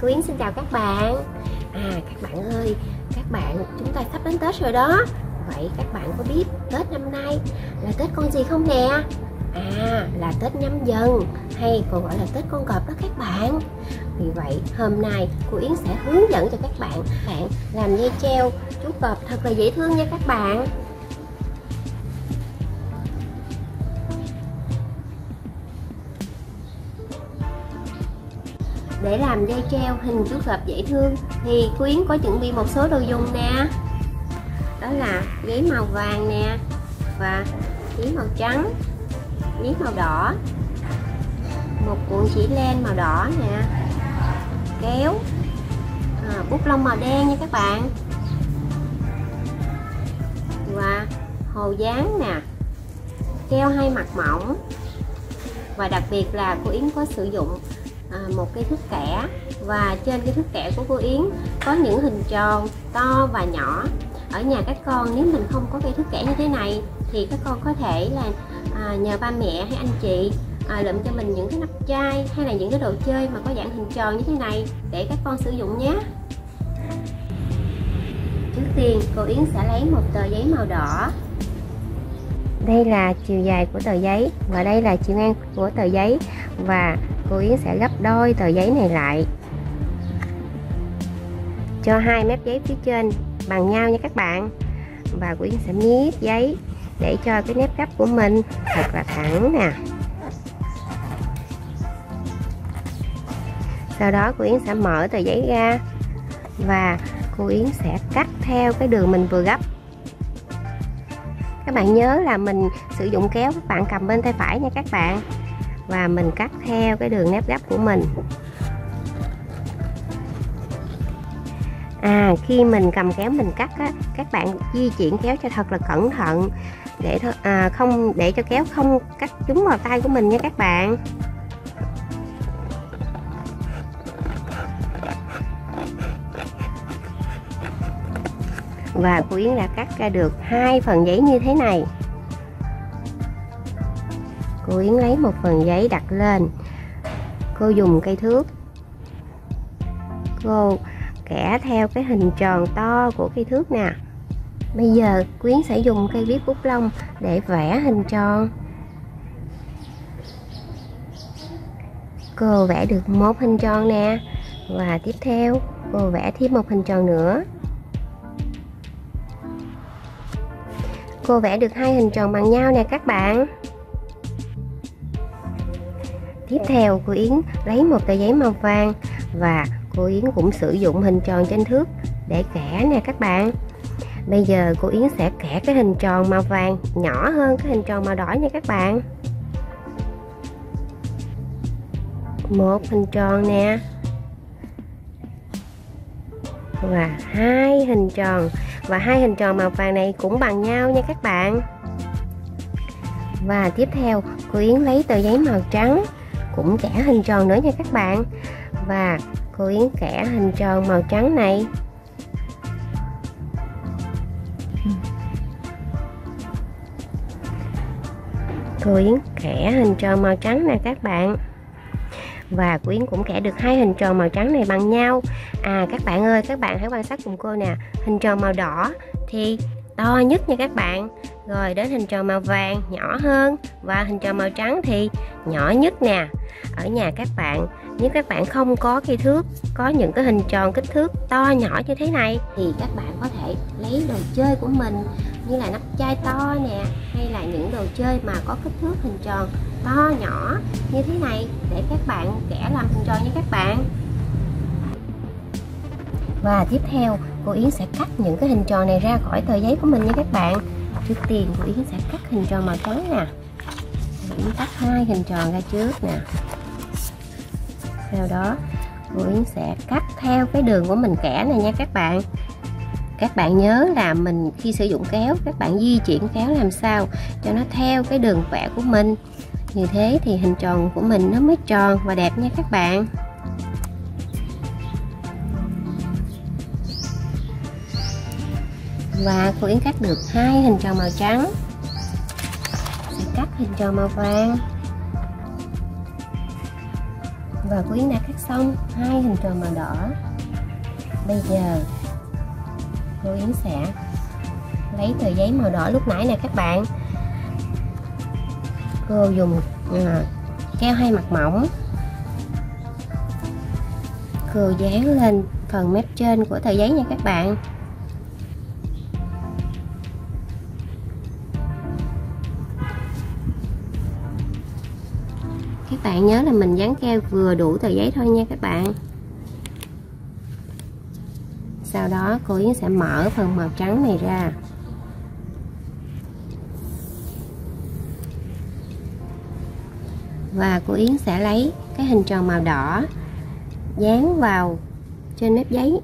Cô Yến xin chào các bạn. Các bạn ơi, chúng ta sắp đến Tết rồi đó. Vậy các bạn có biết Tết năm nay là Tết con gì không nè? Là Tết Nhâm Dần, hay còn gọi là Tết con cọp đó các bạn. Vì vậy hôm nay cô Yến sẽ hướng dẫn cho các bạn làm dây treo chú cọp thật là dễ thương nha các bạn. Để làm dây treo hình chú cọp dễ thương thì cô Yến có chuẩn bị một số đồ dùng nè. Đó là giấy màu vàng nè, và giấy màu trắng, giấy màu đỏ, một cuộn chỉ len màu đỏ nè, kéo, bút lông màu đen nha các bạn, và hồ dán nè, keo hai mặt mỏng, và đặc biệt là cô Yến có sử dụng một cây thước kẻ, và trên cái thước kẻ của cô Yến có những hình tròn to và nhỏ. Ở nhà các con nếu mình không có cây thước kẻ như thế này thì các con có thể là nhờ ba mẹ hay anh chị lượm cho mình những cái nắp chai hay là những cái đồ chơi mà có dạng hình tròn như thế này để các con sử dụng nhé. Trước tiên cô Yến sẽ lấy một tờ giấy màu đỏ. Đây là chiều dài của tờ giấy và đây là chiều ngang của tờ giấy, và cô Yến sẽ gấp đôi tờ giấy này lại cho hai mép giấy phía trên bằng nhau nha các bạn. Và cô Yến sẽ miết giấy để cho cái nếp gấp của mình thật là thẳng nè. Sau đó cô Yến sẽ mở tờ giấy ra và cô Yến sẽ cắt theo cái đường mình vừa gấp. Các bạn nhớ là mình sử dụng kéo, các bạn cầm bên tay phải nha các bạn. Và mình cắt theo cái đường nếp gấp của mình. Khi mình cầm kéo mình cắt á, các bạn di chuyển kéo cho thật là cẩn thận để không để cho kéo không cắt trúng vào tay của mình nha các bạn. Và cô Yến đã cắt ra được hai phần giấy như thế này. Cô Yến lấy một phần giấy đặt lên, cô dùng cây thước, cô kẻ theo cái hình tròn to của cây thước nè. Bây giờ cô Yến sẽ dùng cây viết bút lông để vẽ hình tròn. Cô vẽ được một hình tròn nè, và tiếp theo cô vẽ thêm một hình tròn nữa. Cô vẽ được hai hình tròn bằng nhau nè các bạn. Tiếp theo cô Yến lấy một tờ giấy màu vàng và cô Yến cũng sử dụng hình tròn trên thước để kẻ nè các bạn. Bây giờ cô Yến sẽ kẻ cái hình tròn màu vàng nhỏ hơn cái hình tròn màu đỏ nha các bạn. Một hình tròn nè, và hai hình tròn, và hai hình tròn màu vàng này cũng bằng nhau nha các bạn. Và tiếp theo cô Yến lấy tờ giấy màu trắng, cũng kẻ hình tròn nữa nha các bạn. Và cô Yến kẻ hình tròn màu trắng này. Cô Yến kẻ hình tròn màu trắng nè các bạn. Và cô Yến cũng kẻ được hai hình tròn màu trắng này bằng nhau. Các bạn ơi, các bạn hãy quan sát cùng cô nè. Hình tròn màu đỏ thì to nhất nha các bạn. Rồi đến hình tròn màu vàng nhỏ hơn, và hình tròn màu trắng thì nhỏ nhất nè. Ở nhà các bạn, nếu các bạn không có cây thước, có những cái hình tròn kích thước to nhỏ như thế này, thì các bạn có thể lấy đồ chơi của mình như là nắp chai to nè, hay là những đồ chơi mà có kích thước hình tròn to nhỏ như thế này để các bạn kẻ làm hình tròn nha các bạn. Và tiếp theo cô Yến sẽ cắt những cái hình tròn này ra khỏi tờ giấy của mình nha các bạn. Trước tiên cô Yến sẽ cắt hình tròn màu trắng nè. Cô Yến cắt hai hình tròn ra trước nè. Sau đó cô Yến sẽ cắt theo cái đường của mình kẻ này nha các bạn. Các bạn nhớ là mình khi sử dụng kéo, các bạn di chuyển kéo làm sao cho nó theo cái đường vẽ của mình. Như thế thì hình tròn của mình nó mới tròn và đẹp nha các bạn. Và cô Yến cắt được hai hình tròn màu trắng. Sẽ cắt hình tròn màu vàng. Và cô Yến đã cắt xong hai hình tròn màu đỏ. Bây giờ cô Yến sẽ lấy tờ giấy màu đỏ lúc nãy nè các bạn. Cô dùng keo hay mặt mỏng, cô dán lên phần mép trên của tờ giấy nha các bạn. Các bạn nhớ là mình dán keo vừa đủ tờ giấy thôi nha các bạn. Sau đó cô Yến sẽ mở phần màu trắng này ra. Và cô Yến sẽ lấy cái hình tròn màu đỏ dán vào trên mép giấy.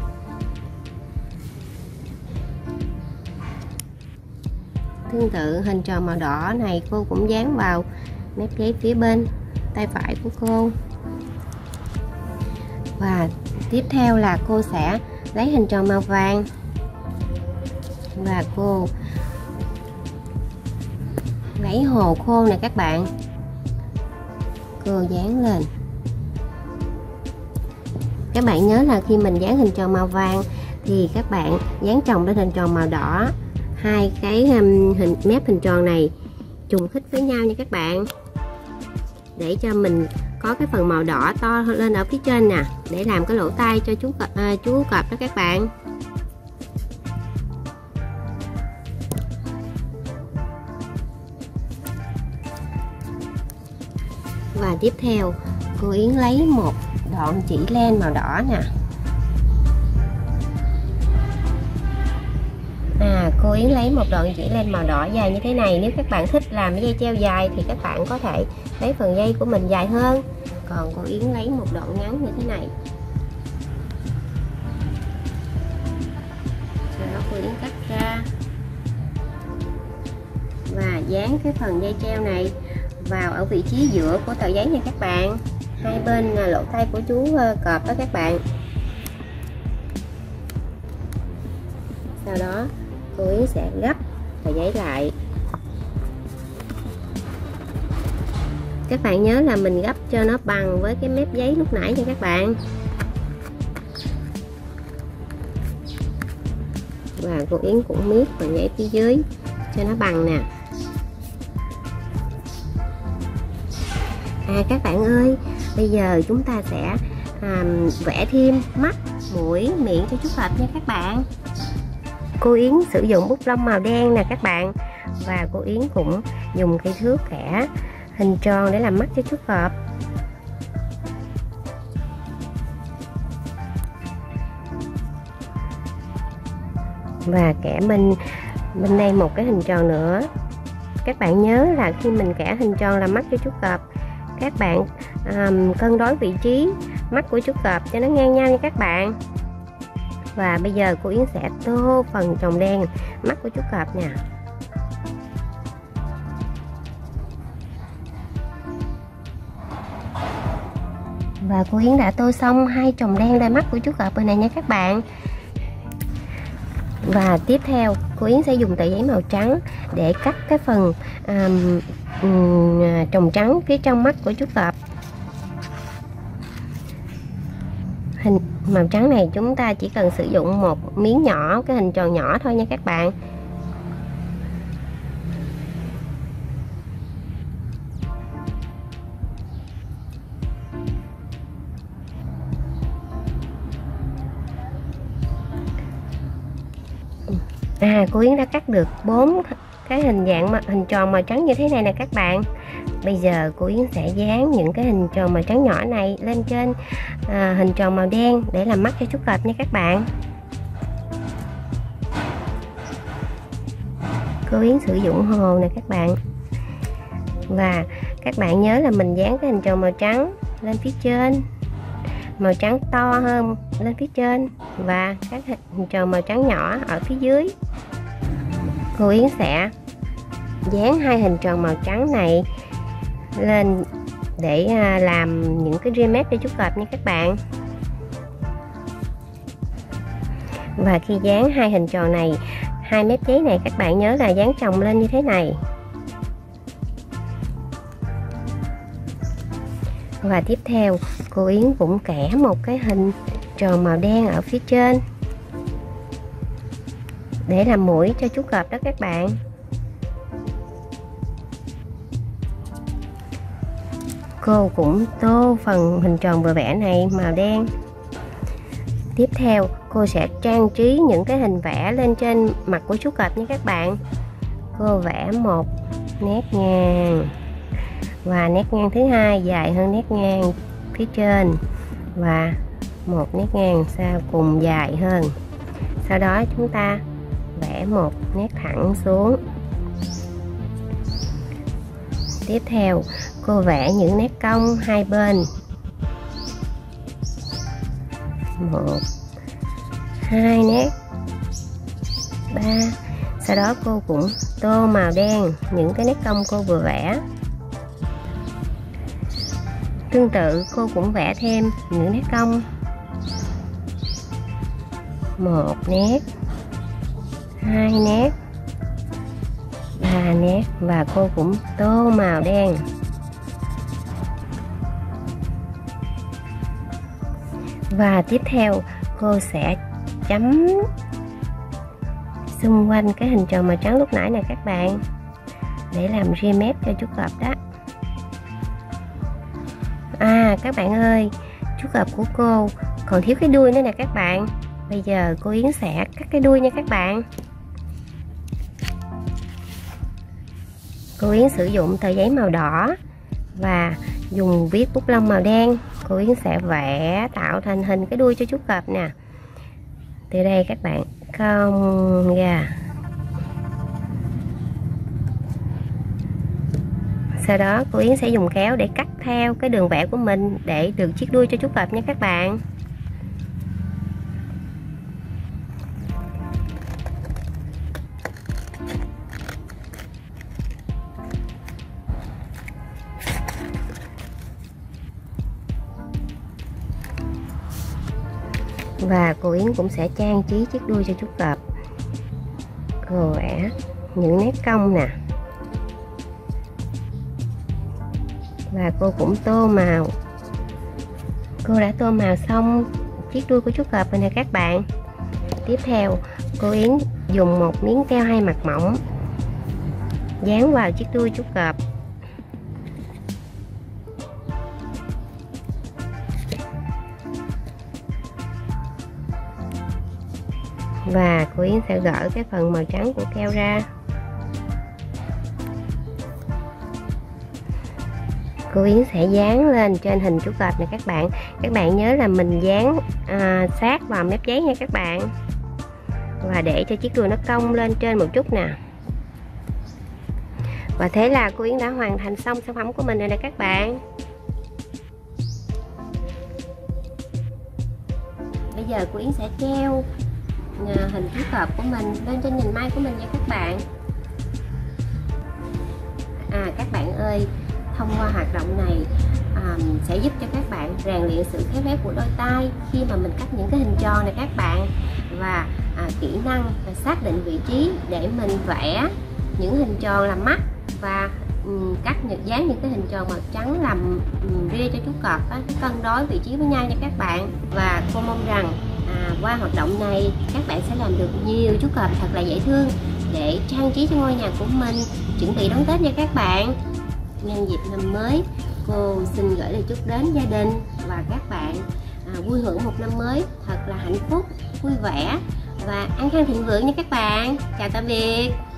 Tương tự hình tròn màu đỏ này cô cũng dán vào mép giấy phía bên tay phải của cô. Và tiếp theo là cô sẽ lấy hình tròn màu vàng và cô lấy hồ khô nè các bạn, cô dán lên. Các bạn nhớ là khi mình dán hình tròn màu vàng thì các bạn dán chồng lên hình tròn màu đỏ, hai cái mép hình tròn này trùng khít với nhau nha các bạn, để cho mình có cái phần màu đỏ to lên ở phía trên nè, để làm cái lỗ tai cho chú cọp đó các bạn. Và tiếp theo cô Yến lấy một đoạn chỉ len màu đỏ nè. Cô Yến lấy một đoạn chỉ len màu đỏ dài như thế này. Nếu các bạn thích làm cái dây treo dài thì các bạn có thể lấy phần dây của mình dài hơn. Còn cô Yến lấy một đoạn ngắn như thế này. Sau đó cô Yến cắt ra và dán cái phần dây treo này vào ở vị trí giữa của tờ giấy nha các bạn, hai bên lỗ tai của chú cọp đó các bạn. Sau đó cô Yến sẽ gấp tờ giấy lại. Các bạn nhớ là mình gấp cho nó bằng với cái mép giấy lúc nãy nha các bạn. Và cô Yến cũng miết phần giấy phía dưới cho nó bằng nè. Các bạn ơi, bây giờ chúng ta sẽ vẽ thêm mắt, mũi, miệng cho chú cọp nha các bạn. Cô Yến sử dụng bút lông màu đen nè các bạn, và cô Yến cũng dùng cây thước vẽ hình tròn để làm mắt cho chú cọp. Và kẻ bên đây một cái hình tròn nữa. Các bạn nhớ là khi mình kẻ hình tròn làm mắt cho chú cọp, các bạn cân đối vị trí mắt của chú cọp cho nó ngang nhau nha các bạn. Và bây giờ cô Yến sẽ tô phần tròng đen mắt của chú cọp nè. Và cô Yến đã tô xong hai tròng đen lên mắt của chú cọp bên này nha các bạn. Và tiếp theo cô Yến sẽ dùng tờ giấy màu trắng để cắt cái phần tròng trắng phía trong mắt của chú cọp. Hình màu trắng này chúng ta chỉ cần sử dụng một miếng nhỏ, cái hình tròn nhỏ thôi nha các bạn. Cô Yến đã cắt được 4 cái hình tròn màu trắng như thế này nè các bạn. Bây giờ cô Yến sẽ dán những cái hình tròn màu trắng nhỏ này lên trên hình tròn màu đen để làm mắt cho chú cọp nha các bạn. Cô Yến sử dụng hồ nè các bạn. Và các bạn nhớ là mình dán cái hình tròn màu trắng lên phía trên, màu trắng to hơn lên phía trên, và các hình tròn màu trắng nhỏ ở phía dưới. Cô Yến sẽ dán hai hình tròn màu trắng này lên để làm những cái ria mép cho chú cọp nha các bạn. Và khi dán hai hình tròn này, hai mép giấy này, các bạn nhớ là dán chồng lên như thế này. Và tiếp theo cô Yến cũng kẻ một cái hình tròn màu đen ở phía trên để làm mũi cho chú cọp đó các bạn. Cô cũng tô phần hình tròn vừa vẽ này màu đen. Tiếp theo cô sẽ trang trí những cái hình vẽ lên trên mặt của chú cọp nha các bạn. Cô vẽ một nét ngang và nét ngang thứ hai dài hơn nét ngang phía trên và một nét ngang sau cùng dài hơn. Sau đó chúng ta vẽ một nét thẳng xuống. Tiếp theo cô vẽ những nét cong hai bên, 1, 2 nét, 3. Sau đó cô cũng tô màu đen những cái nét cong cô vừa vẽ. Tương tự cô cũng vẽ thêm những nét cong, 1 nét, 2 nét, 3 nét và cô cũng tô màu đen. Và tiếp theo cô sẽ chấm xung quanh cái hình tròn màu trắng lúc nãy nè các bạn, để làm ria mép cho chú cọp đó. Các bạn ơi, chú cọp của cô còn thiếu cái đuôi nữa nè các bạn. Bây giờ cô Yến sẽ cắt cái đuôi nha các bạn. Cô Yến sử dụng tờ giấy màu đỏ và dùng viết bút lông màu đen. Cô Yến sẽ vẽ tạo thành hình cái đuôi cho chú cọp nè. Từ đây các bạn cong ra. Sau đó cô Yến sẽ dùng kéo để cắt theo cái đường vẽ của mình để được chiếc đuôi cho chú cọp nha các bạn. Và cô Yến cũng sẽ trang trí chiếc đuôi cho chú cọp. Cô vẽ những nét cong nè. Và cô cũng tô màu. Cô đã tô màu xong chiếc đuôi của chú cọp rồi nè các bạn. Tiếp theo cô Yến dùng một miếng keo 2 mặt mỏng dán vào chiếc đuôi chú cọp. Và cô Yến sẽ gỡ cái phần màu trắng của keo ra. Cô Yến sẽ dán lên trên hình chú cọp này các bạn. Các bạn nhớ là mình dán sát vào mép giấy nha các bạn. Và để cho chiếc đuôi nó cong lên trên một chút nè. Và thế là cô Yến đã hoàn thành xong sản phẩm của mình rồi nè các bạn. Bây giờ cô Yến sẽ treo hình chú cọp của mình lên trên nền may của mình nha các bạn. Các bạn ơi, thông qua hoạt động này sẽ giúp cho các bạn rèn luyện sự khéo léo của đôi tay khi mà mình cắt những cái hình tròn này các bạn, và kỹ năng xác định vị trí để mình vẽ những hình tròn làm mắt và dán những cái hình tròn màu trắng làm ria cho chú cọp cân đối vị trí với nhau nha các bạn. Và cô mong rằng qua hoạt động này các bạn sẽ làm được nhiều chú cọp thật là dễ thương để trang trí cho ngôi nhà của mình chuẩn bị đón Tết nha các bạn. Nhân dịp năm mới, cô xin gửi lời chúc đến gia đình và các bạn vui hưởng một năm mới thật là hạnh phúc, vui vẻ và an khang thịnh vượng nha các bạn. Chào tạm biệt.